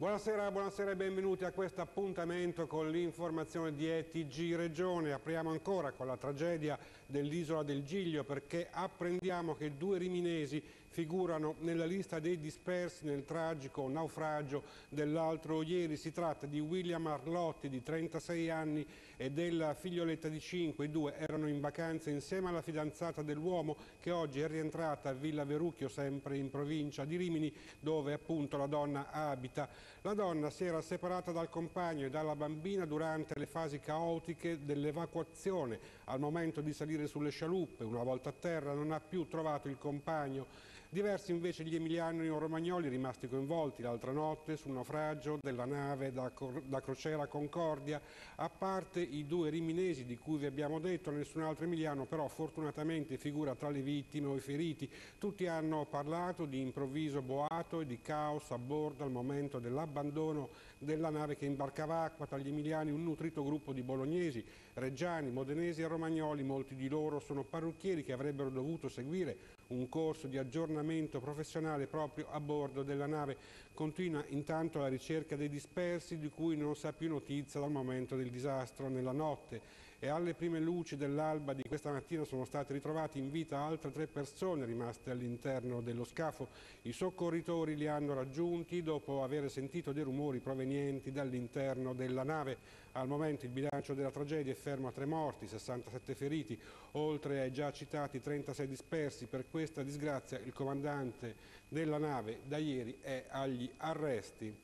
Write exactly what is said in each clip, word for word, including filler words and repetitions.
Buonasera, buonasera e benvenuti a questo appuntamento con l'informazione di E T G Regione. Apriamo ancora con la tragedia dell'isola del Giglio, perché apprendiamo che due riminesi figurano nella lista dei dispersi nel tragico naufragio dell'altro ieri. Si tratta di William Arlotti, di trentasei anni, e della figlioletta di cinque. I due erano in vacanza insieme alla fidanzata dell'uomo, che oggi è rientrata a Villa Verucchio, sempre in provincia di Rimini, dove appunto la donna abita. La donna si era separata dal compagno e dalla bambina durante le fasi caotiche dell'evacuazione. Al momento di salire sulle scialuppe, una volta a terra, non ha più trovato il compagno. Diversi invece gli emiliani o romagnoli rimasti coinvolti l'altra notte sul naufragio della nave da, da crociera Concordia. A parte i due riminesi di cui vi abbiamo detto, nessun altro emiliano però fortunatamente figura tra le vittime o i feriti. Tutti hanno parlato di improvviso boato e di caos a bordo al momento dell'abbandono della nave che imbarcava acqua. Tra gli emiliani un nutrito gruppo di bolognesi, reggiani, modenesi e romagnoli. Molti di loro sono parrucchieri che avrebbero dovuto seguire un corso di aggiornamento professionale proprio a bordo della nave. Continua intanto la ricerca dei dispersi, di cui non si ha più notizia dal momento del disastro. Nella notte e alle prime luci dell'alba di questa mattina sono state ritrovate in vita altre tre persone rimaste all'interno dello scafo. I soccorritori li hanno raggiunti dopo aver sentito dei rumori provenienti dall'interno della nave. Al momento il bilancio della tragedia è fermo a tre morti, sessantasette feriti, oltre ai già citati trentasei dispersi. Per questa disgrazia il comandante della nave da ieri è agli arresti.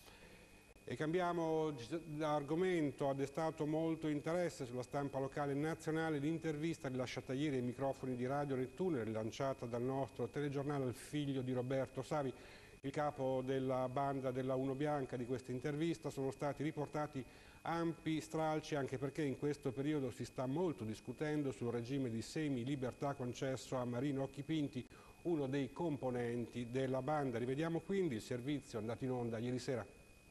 E cambiamo argomento. Ha destato molto interesse sulla stampa locale e nazionale l'intervista rilasciata ieri ai microfoni di Radio Nettuno e rilanciata dal nostro telegiornale al figlio di Roberto Savi, il capo della banda della Uno Bianca. Di questa intervista sono stati riportati ampi stralci, anche perché in questo periodo si sta molto discutendo sul regime di semi-libertà concesso a Marino Occhipinti, uno dei componenti della banda. Rivediamo quindi il servizio andato in onda ieri sera.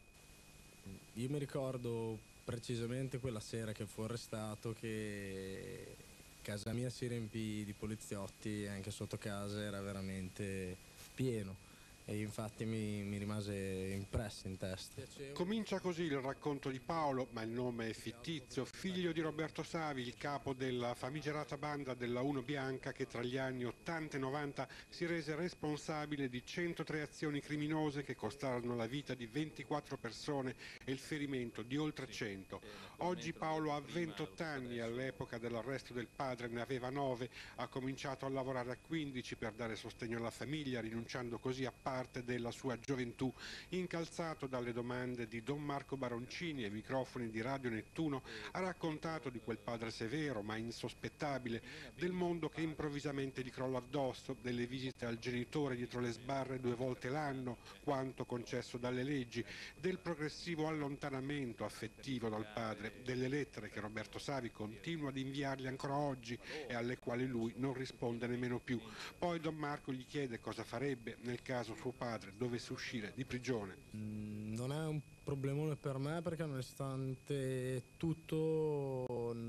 Io mi ricordo precisamente quella sera che fu arrestato, che casa mia si riempì di poliziotti e anche sotto casa era veramente pieno. E infatti mi, mi rimase impresso in testa. Comincia così il racconto di Paolo, ma il nome è fittizio, figlio di Roberto Savi, il capo della famigerata banda della Uno Bianca, che tra gli anni ottanta e novanta si rese responsabile di centotré azioni criminose che costarono la vita di ventiquattro persone e il ferimento di oltre cento. Oggi Paolo ha ventotto anni e all'epoca dell'arresto del padre ne aveva nove. Ha cominciato a lavorare a quindici per dare sostegno alla famiglia, rinunciando così a parte della sua gioventù. Incalzato dalle domande di Don Marco Baroncini ai microfoni di Radio Nettuno, ha raccontato di quel padre severo ma insospettabile, del mondo che improvvisamente gli crolla addosso, delle visite al genitore dietro le sbarre due volte l'anno, quanto concesso dalle leggi, del progressivo allontanamento affettivo dal padre, delle lettere che Roberto Savi continua ad inviargli ancora oggi e alle quali lui non risponde nemmeno più. Poi Don Marco gli chiede cosa farebbe nel caso suo padre dovesse uscire di prigione. Mm, non è un problemone per me, perché nonostante tutto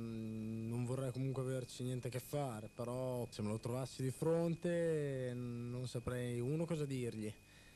non vorrei comunque averci niente a che fare, però se me lo trovassi di fronte non saprei, uno, cosa dirgli,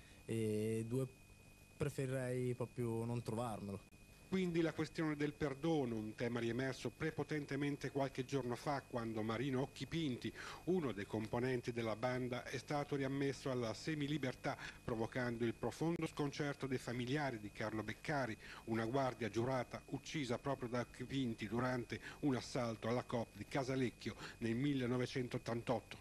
e due, preferirei proprio non trovarmelo. Quindi la questione del perdono, un tema riemerso prepotentemente qualche giorno fa, quando Marino Occhipinti, uno dei componenti della banda, è stato riammesso alla semilibertà, provocando il profondo sconcerto dei familiari di Carlo Beccari, una guardia giurata uccisa proprio da Occhipinti durante un assalto alla Coop di Casalecchio nel millenovecentottantotto.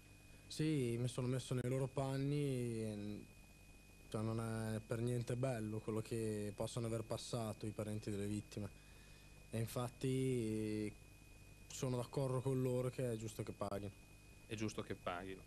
Sì, mi sono messo nei loro panni e... cioè, non è per niente bello quello che possono aver passato i parenti delle vittime, e infatti sono d'accordo con loro che è giusto che paghino. È giusto che paghino.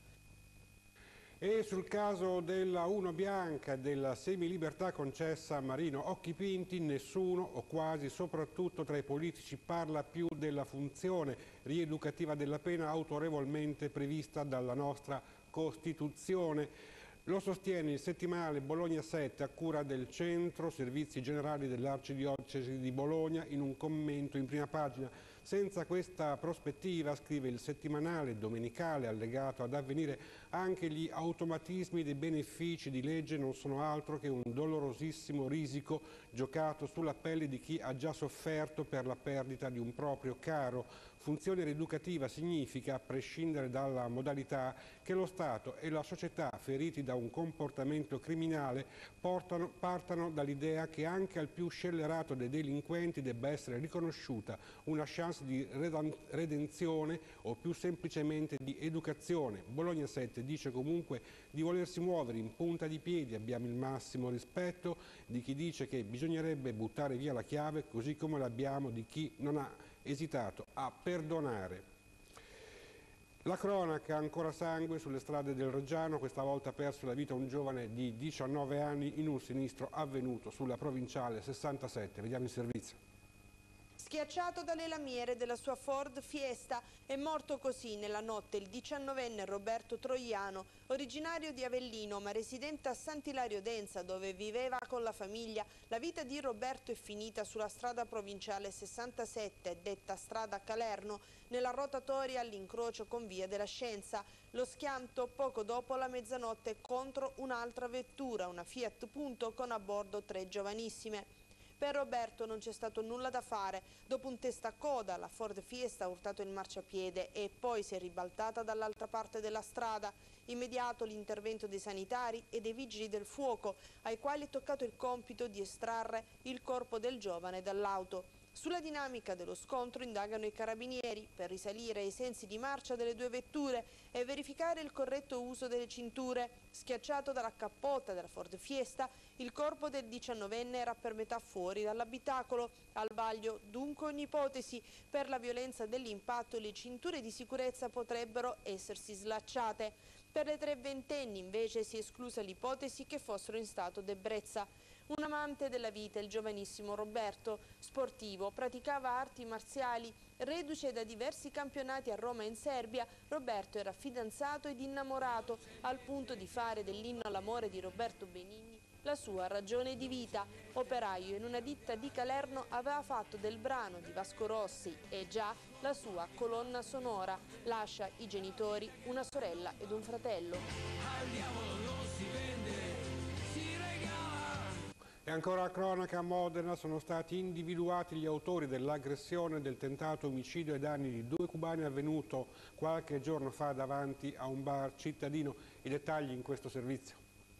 E sul caso della Uno Bianca e della semilibertà concessa a Marino Occhipinti, nessuno o quasi, soprattutto tra i politici, parla più della funzione rieducativa della pena autorevolmente prevista dalla nostra Costituzione. Lo sostiene il settimanale Bologna sette a cura del Centro Servizi Generali dell'Arcidiocesi di Bologna in un commento in prima pagina. Senza questa prospettiva, scrive il settimanale domenicale allegato ad Avvenire, anche gli automatismi dei benefici di legge non sono altro che un dolorosissimo risico giocato sulla pelle di chi ha già sofferto per la perdita di un proprio caro. Funzione rieducativa significa, a prescindere dalla modalità, che lo Stato e la società, feriti da un comportamento criminale, portano, partano dall'idea che anche al più scellerato dei delinquenti debba essere riconosciuta una chance di redenzione o più semplicemente di educazione. Bologna sette dice comunque di volersi muovere in punta di piedi. Abbiamo il massimo rispetto di chi dice che bisognerebbe buttare via la chiave, così come l'abbiamo di chi non ha esitato a perdonare. La cronaca, ancora sangue sulle strade del Reggiano, questa volta ha perso la vita un giovane di diciannove anni in un sinistro avvenuto sulla provinciale sessantasette. Vediamo il servizio. Schiacciato dalle lamiere della sua Ford Fiesta, è morto così nella notte il diciannovenne Roberto Troiano, originario di Avellino ma residente a Sant'Ilario d'Enza, dove viveva con la famiglia. La vita di Roberto è finita sulla strada provinciale sessantasette, detta strada Calerno, nella rotatoria all'incrocio con Via della Scienza. Lo schianto poco dopo la mezzanotte contro un'altra vettura, una Fiat Punto, con a bordo tre giovanissime. Per Roberto non c'è stato nulla da fare. Dopo un testacoda, la Ford Fiesta ha urtato il marciapiede e poi si è ribaltata dall'altra parte della strada. Immediato l'intervento dei sanitari e dei vigili del fuoco, ai quali è toccato il compito di estrarre il corpo del giovane dall'auto. Sulla dinamica dello scontro indagano i carabinieri per risalire ai sensi di marcia delle due vetture e verificare il corretto uso delle cinture. Schiacciato dalla cappota della Ford Fiesta, il corpo del diciannovenne era per metà fuori dall'abitacolo. Al vaglio dunque ogni ipotesi. Per la violenza dell'impatto le cinture di sicurezza potrebbero essersi slacciate. Per le tre ventenni invece si è esclusa l'ipotesi che fossero in stato d'ebbrezza. Un amante della vita, il giovanissimo Roberto, sportivo, praticava arti marziali. Reduce da diversi campionati a Roma e in Serbia, Roberto era fidanzato ed innamorato, al punto di fare dell'inno all'amore di Roberto Benigni la sua ragione di vita. Operaio in una ditta di Calerno, aveva fatto del brano di Vasco Rossi e già la sua colonna sonora. Lascia i genitori, una sorella ed un fratello. E ancora a cronaca, a Modena sono stati individuati gli autori dell'aggressione del tentato omicidio ai danni di due cubani avvenuto qualche giorno fa davanti a un bar cittadino. I dettagli in questo servizio.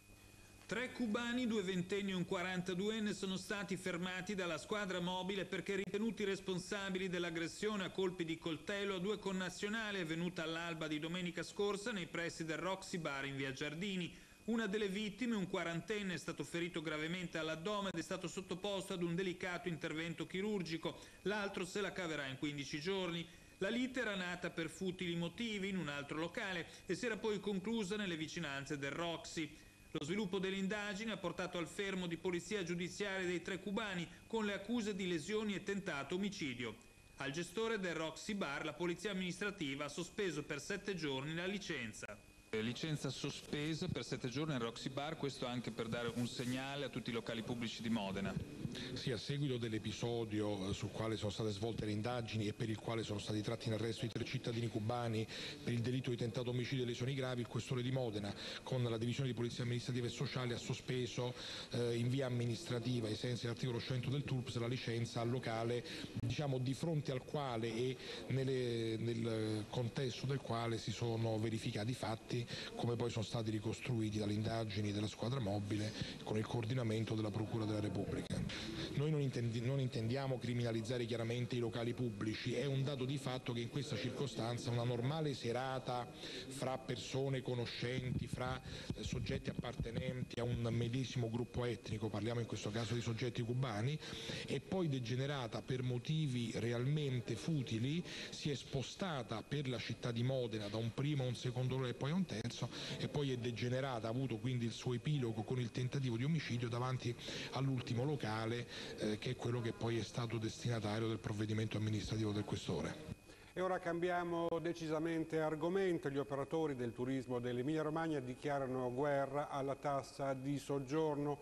Tre cubani, due ventenni e un quarantaduenne sono stati fermati dalla squadra mobile perché ritenuti responsabili dell'aggressione a colpi di coltello a due connazionali avvenuta all'alba di domenica scorsa nei pressi del Roxy Bar in via Giardini. Una delle vittime, un quarantenne, è stato ferito gravemente all'addome ed è stato sottoposto ad un delicato intervento chirurgico. L'altro se la caverà in quindici giorni. La lite era nata per futili motivi in un altro locale e si era poi conclusa nelle vicinanze del Roxy. Lo sviluppo delle indagini ha portato al fermo di polizia giudiziaria dei tre cubani con le accuse di lesioni e tentato omicidio. Al gestore del Roxy Bar la polizia amministrativa ha sospeso per sette giorni la licenza. Licenza sospesa per sette giorni al Roxy Bar, questo anche per dare un segnale a tutti i locali pubblici di Modena. Sì, a seguito dell'episodio sul quale sono state svolte le indagini e per il quale sono stati tratti in arresto i tre cittadini cubani per il delitto di tentato omicidio e lesioni gravi, il questore di Modena con la divisione di polizia amministrativa e sociale ha sospeso eh, in via amministrativa ai sensi dell'articolo cento del T U R P S la licenza al locale, diciamo di fronte al quale e nelle, nel contesto del quale si sono verificati i fatti come poi sono stati ricostruiti dalle indagini della squadra mobile con il coordinamento della Procura della Repubblica. Noi non, intendi, non intendiamo criminalizzare chiaramente i locali pubblici, è un dato di fatto che in questa circostanza una normale serata fra persone conoscenti, fra soggetti appartenenti a un medesimo gruppo etnico, parliamo in questo caso di soggetti cubani, e poi degenerata per motivi realmente futili, si è spostata per la città di Modena da un primo a un secondo ore e poi a un terzo e poi è degenerata, ha avuto quindi il suo epilogo con il tentativo di omicidio davanti all'ultimo locale eh, che è quello che poi è stato destinatario del provvedimento amministrativo del questore. E ora cambiamo decisamente argomento. Gli operatori del turismo dell'Emilia Romagna dichiarano guerra alla tassa di soggiorno.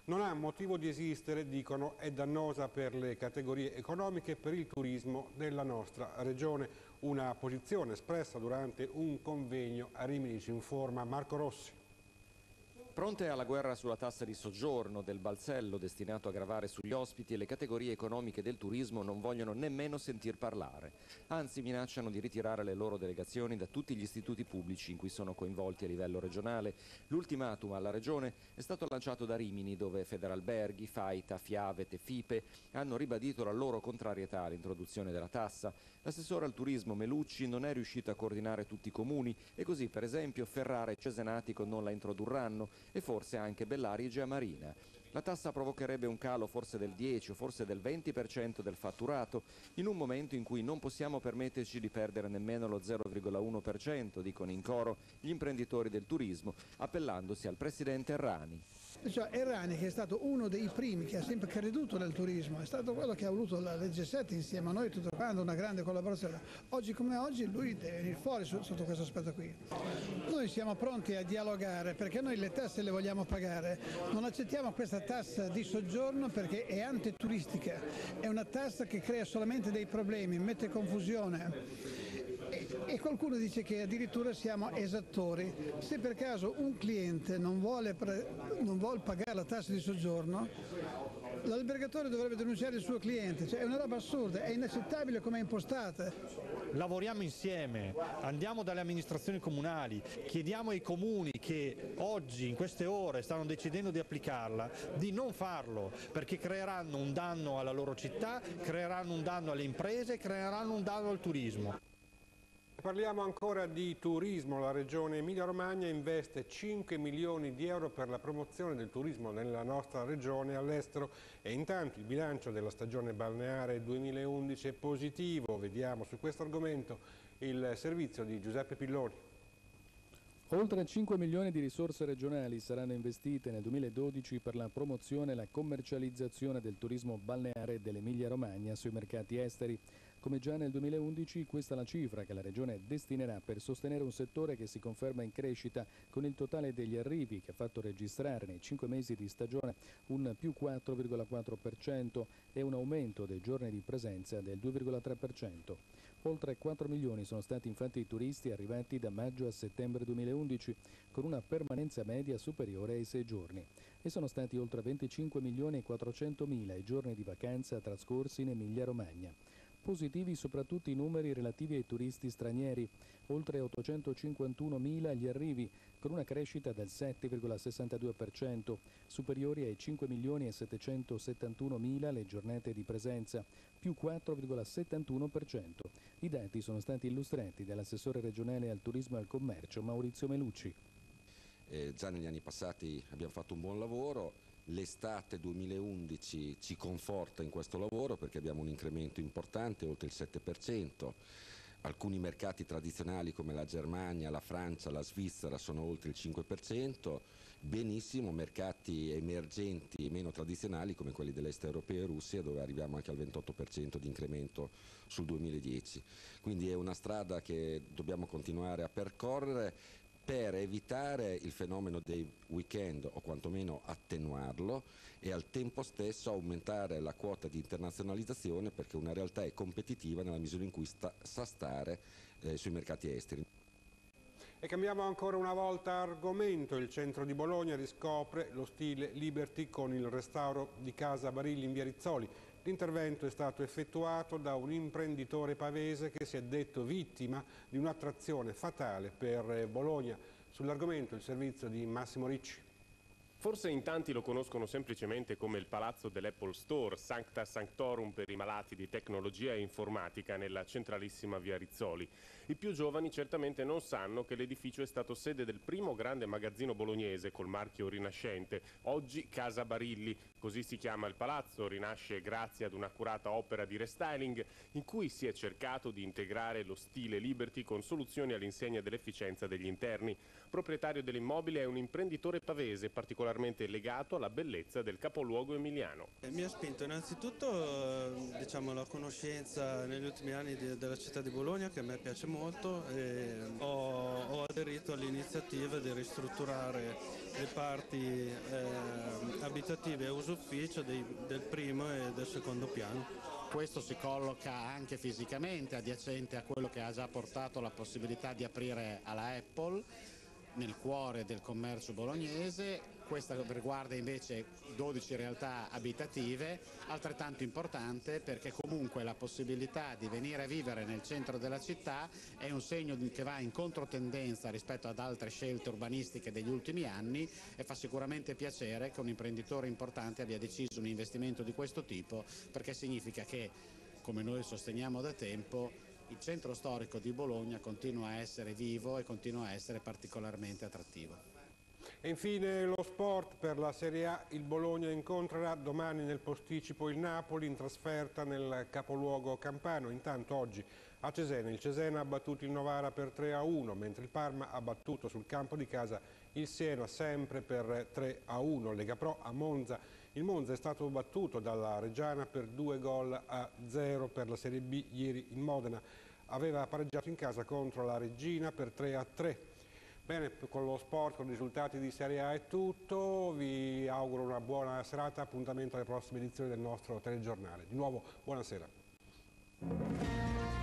Non ha motivo di esistere, dicono, è dannosa per le categorie economiche e per il turismo della nostra regione. Una posizione espressa durante un convegno a Rimini, ci informa Marco Rossi. Pronte alla guerra sulla tassa di soggiorno del balzello destinato a gravare sugli ospiti, e le categorie economiche del turismo non vogliono nemmeno sentir parlare. Anzi, minacciano di ritirare le loro delegazioni da tutti gli istituti pubblici in cui sono coinvolti a livello regionale. L'ultimatum alla regione è stato lanciato da Rimini, dove Federalberghi, Faita, Fiavet e Fipe hanno ribadito la loro contrarietà all'introduzione della tassa. L'assessore al turismo Melucci non è riuscito a coordinare tutti i comuni e così, per esempio, Ferrara e Cesenatico non la introdurranno e forse anche Bellari e Giamarina. La tassa provocherebbe un calo forse del dieci o forse del venti per cento del fatturato, in un momento in cui non possiamo permetterci di perdere nemmeno lo zero virgola uno per cento, dicono in coro gli imprenditori del turismo, appellandosi al presidente Errani. Cioè, Errani, che è stato uno dei primi che ha sempre creduto nel turismo, è stato quello che ha voluto la legge sette insieme a noi, tutto quanto, una grande collaborazione. Oggi come oggi lui deve venire fuori sotto questo aspetto qui. Noi siamo pronti a dialogare perché noi le tasse le vogliamo pagare, non accettiamo questa tassa di soggiorno perché è antituristica, è una tassa che crea solamente dei problemi, mette confusione. E qualcuno dice che addirittura siamo esattori. Se per caso un cliente non vuole, non vuole pagare la tassa di soggiorno, l'albergatore dovrebbe denunciare il suo cliente. Cioè, è una roba assurda, è inaccettabile come è impostata. Lavoriamo insieme, andiamo dalle amministrazioni comunali, chiediamo ai comuni che oggi, in queste ore, stanno decidendo di applicarla, di non farlo, perché creeranno un danno alla loro città, creeranno un danno alle imprese, creeranno un danno al turismo. Parliamo ancora di turismo. La regione Emilia-Romagna investe cinque milioni di euro per la promozione del turismo nella nostra regione all'estero e intanto il bilancio della stagione balneare duemilaundici è positivo. Vediamo su questo argomento il servizio di Giuseppe Pilloni. Oltre cinque milioni di risorse regionali saranno investite nel duemiladodici per la promozione e la commercializzazione del turismo balneare dell'Emilia-Romagna sui mercati esteri. Come già nel duemilaundici, questa è la cifra che la Regione destinerà per sostenere un settore che si conferma in crescita, con il totale degli arrivi che ha fatto registrare nei cinque mesi di stagione un più quattro virgola quattro per cento e un aumento dei giorni di presenza del due virgola tre per cento. Oltre quattro milioni sono stati infatti i turisti arrivati da maggio a settembre duemilaundici, con una permanenza media superiore ai sei giorni. E sono stati oltre venticinque milioni e quattrocentomila i giorni di vacanza trascorsi in Emilia-Romagna. Positivi soprattutto i numeri relativi ai turisti stranieri, oltre ottocentocinquantunomila gli arrivi, con una crescita del sette virgola sessantadue per cento, superiori ai cinque milioni e settecentosettantunomila le giornate di presenza, più quattro virgola settantuno per cento. I dati sono stati illustrati dall'assessore regionale al turismo e al commercio Maurizio Melucci. Eh, già negli anni passati abbiamo fatto un buon lavoro. L'estate duemilaundici ci conforta in questo lavoro perché abbiamo un incremento importante, oltre il sette per cento. Alcuni mercati tradizionali come la Germania, la Francia, la Svizzera sono oltre il cinque per cento. Benissimo, mercati emergenti e meno tradizionali come quelli dell'est europeo e Russia, dove arriviamo anche al ventotto per cento di incremento sul duemiladieci. Quindi è una strada che dobbiamo continuare a percorrere per evitare il fenomeno dei weekend o quantomeno attenuarlo e al tempo stesso aumentare la quota di internazionalizzazione, perché una realtà è competitiva nella misura in cui sta, sa stare eh, sui mercati esteri. E cambiamo ancora una volta argomento. Il centro di Bologna riscopre lo stile Liberty con il restauro di Casa Barilli in via Rizzoli. L'intervento è stato effettuato da un imprenditore pavese che si è detto vittima di un'attrazione fatale per Bologna. Sull'argomento il servizio di Massimo Ricci. Forse in tanti lo conoscono semplicemente come il palazzo dell'Apple Store, Sancta Sanctorum per i malati di tecnologia e informatica nella centralissima via Rizzoli. I più giovani certamente non sanno che l'edificio è stato sede del primo grande magazzino bolognese col marchio Rinascente, oggi Casa Barilli. Così si chiama il palazzo, rinasce grazie ad un'accurata opera di restyling in cui si è cercato di integrare lo stile Liberty con soluzioni all'insegna dell'efficienza degli interni. Proprietario dell'immobile è un imprenditore pavese particolarmente legato alla bellezza del capoluogo emiliano. Mi ha spinto innanzitutto diciamo, la conoscenza negli ultimi anni di, della città di Bologna, che a me piace molto, e ho, ho aderito all'iniziativa di ristrutturare le parti eh, abitative a uso ufficio dei, del primo e del secondo piano. Questo si colloca anche fisicamente adiacente a quello che ha già portato la possibilità di aprire alla Apple nel cuore del commercio bolognese. Questa riguarda invece dodici realtà abitative, altrettanto importante perché comunque la possibilità di venire a vivere nel centro della città è un segno che va in controtendenza rispetto ad altre scelte urbanistiche degli ultimi anni, e fa sicuramente piacere che un imprenditore importante abbia deciso un investimento di questo tipo, perché significa che, come noi sosteniamo da tempo, il centro storico di Bologna continua a essere vivo e continua a essere particolarmente attrattivo. E infine lo sport. Per la Serie A il Bologna incontrerà domani nel posticipo il Napoli in trasferta nel capoluogo campano. Intanto oggi a Cesena il Cesena ha battuto il Novara per tre a uno, mentre il Parma ha battuto sul campo di casa il Siena sempre per tre a uno. Lega Pro a Monza. Il Monza è stato battuto dalla Reggiana per due gol a zero. Per la Serie B ieri il Modena aveva pareggiato in casa contro la Reggina per tre a tre. Bene, con lo sport, con i risultati di Serie A è tutto, vi auguro una buona serata, appuntamento alle prossime edizioni del nostro telegiornale. Di nuovo, buonasera.